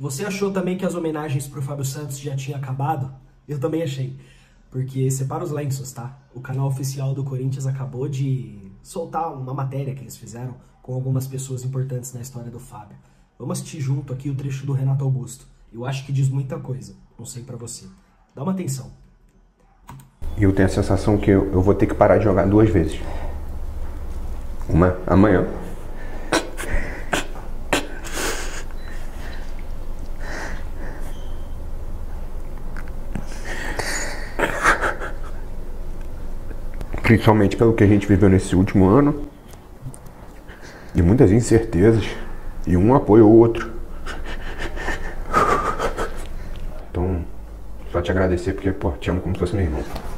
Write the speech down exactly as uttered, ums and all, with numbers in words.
Você achou também que as homenagens pro Fábio Santos já tinham acabado? Eu também achei. Porque separa os lenços, tá? O canal oficial do Corinthians acabou de soltar uma matéria que eles fizeram com algumas pessoas importantes na história do Fábio. Vamos assistir junto aqui o trecho do Renato Augusto. Eu acho que diz muita coisa. Não sei pra você. Dá uma atenção. E eu tenho a sensação que eu, eu vou ter que parar de jogar duas vezes. Uma amanhã. Principalmente pelo que a gente viveu nesse último ano. De muitas incertezas. E um apoia o outro. Então, só te agradecer porque, pô, te amo como se fosse meu irmão.